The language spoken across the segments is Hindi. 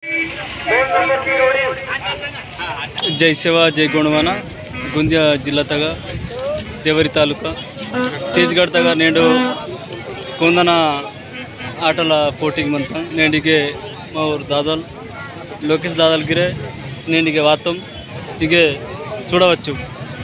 जय सेवा जय गुणवाना गुंदिया जिल्ला तग देवरी तालूका चीजगढ़ तग नेडु కొందన ఆటల పోటీకి మంత నేండిಗೆ మా ఊరు దాదాలు లోకేష్ దాదాలు గిరే నేండిಗೆ వాతం ఇగే చూడవచ్చు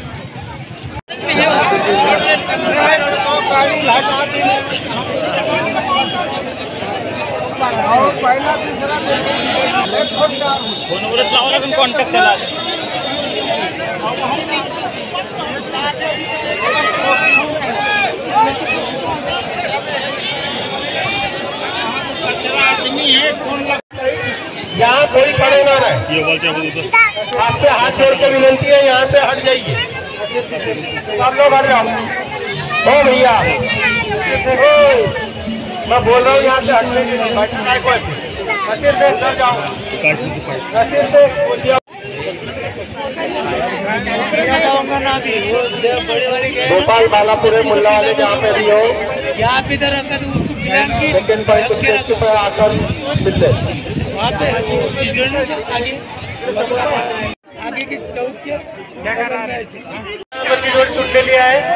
यहाँ कोई खड़े ना रहे। आपसे हाथ जोड़ के विनती है, यहाँ से हट जाइए। सब लोग हट जाओ। हो भैया, मैं बोल रहा हूँ यहाँ से हटने के लिए। नसीर से अंदर जाओ। नसीर से भोपाल बालापुरे मुल्ला वाले जहाँ पे भी हो, यहाँ पे इधर सेकेंड पॉइंट पे आकर मिलते आगे की चौकी क्या कर रहा है छूट के लिए है।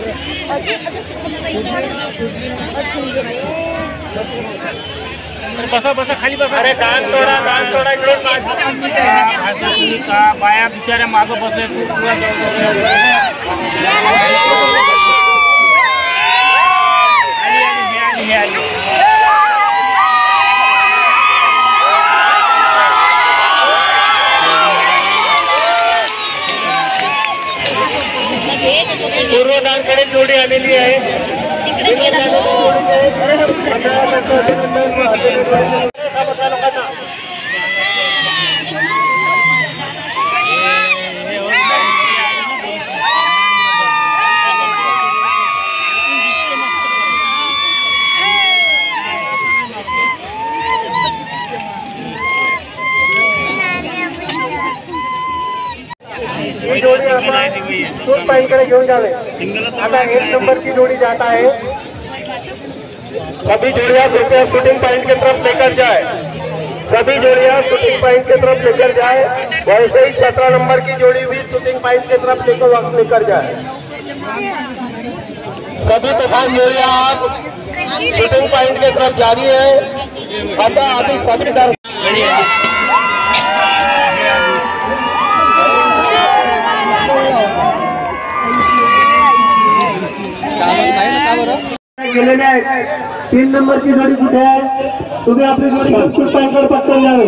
बसा बसा खाली बसा। अरे कान तोड़ा इकडून का बाया बिचाऱ्या मागं बसले पूर्वदांकडे जोडी आलेली आहे। जोड़ी शूट पॉइंटकडे घेऊन जावे। आता 1 नंबर की जोड़ी जाता है। सभी जोड़ियां कृपया शूटिंग पॉइंट की तरफ लेकर जाए। सभी जोड़ियां शूटिंग पॉइंट की तरफ लेकर जाए। वैसे ही 17 नंबर की जोड़ी भी शूटिंग पॉइंट की तरफ लेकर जाए। सभी प्रधान जोड़ियां आप शूटिंग पॉइंट की तरफ जारी है। अभी सभी गेलेले आहेत। 3 नंबर की जोडी कुठे आहे? तुम्ही आपली जोडी शूट पॉइंटवर पटकन जावे।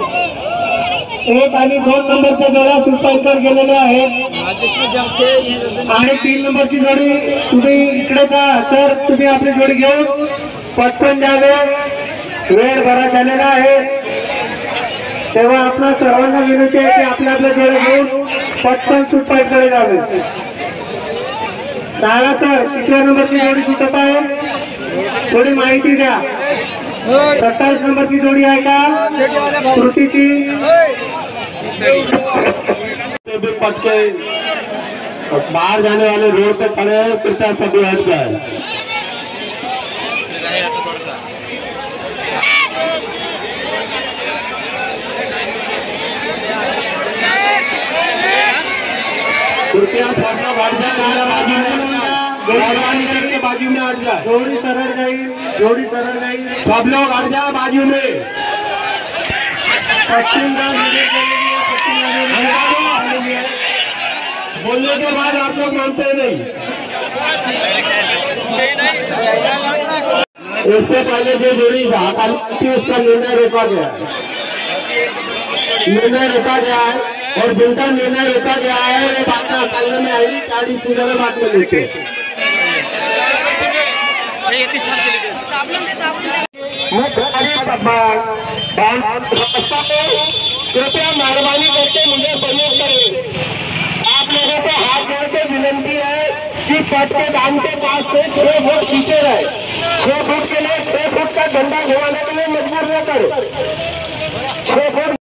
1 आणि 2 नंबरच्या जोड्या शूट पॉइंटवर गेलेल्या आहेत आणि 3 नंबरची जोडी तुम्ही इकडे जा, तर तुम्ही आपली जोडी घेऊन पटकन जावे। वेळ बराच झालेला आहे, तेव्हा आपल्या सर्वांना विनंती आहे की आपल्या जोड्या घेऊन पटकन शूट पॉइंटकडे जावे। दादा सर, कितव्या नंबरची जोडी सुटत आहे? थोडी माहिती द्या। 27 नंबरची जोडी आहे का कृतीची? पक्के बाहर जाने वाले रोड पे खड़े हैं, कृपया सभी हट जाए। कृपया थोड़ा हट जाए, बाजू में हट जाए। जोड़ी सरल गई, सब लोग हट जाए बाजू में। बोलने के बाद आप लोग मानते नहीं। इससे पहले जो जोड़ी थी उसका निर्णय रोका गया है और जिनका निर्णय रोका गया है वो बात अकाल में आई 40 सीधे में बात में लेते। कृपया मेहरबानी करके मुझे सहयोग करें। आप लोगों को हाथ जोड़ के विनती है कि पट के दाम के पास से 6 फुट पीछे रहे। 6 फुट के लिए 6 फुट का डंडा घुमाने के लिए मजबूर न करें। 6 फुट